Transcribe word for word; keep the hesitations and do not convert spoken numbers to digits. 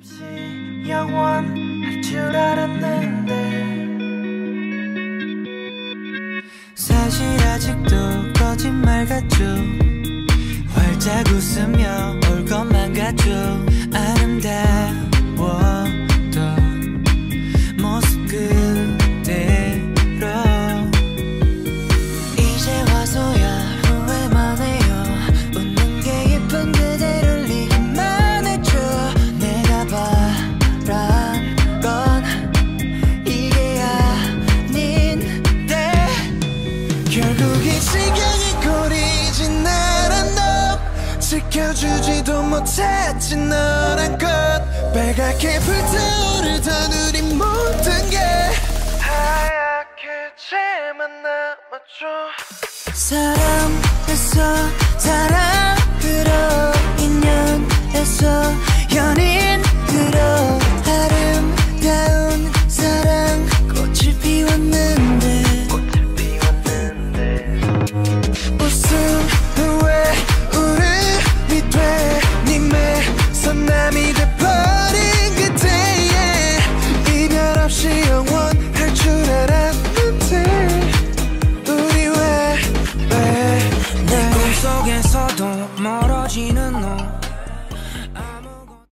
영원할 줄 알았는데 사실 아직도 거짓말 같죠. 활짝 웃으며 올 것만 같죠. 아름다웠던 모습 그대로 이제 와서야 후회만 해요. 웃는 게 예쁜 그대를 이기만 했죠. 내가 바란 건 이게 아닌데 결국 이 지경이 고리진 않아. 너 지켜주지도 못했지 너란 것. 빨갛게 불타오르던 우리 모든 게 하얗게 쟤만 남았죠. 사람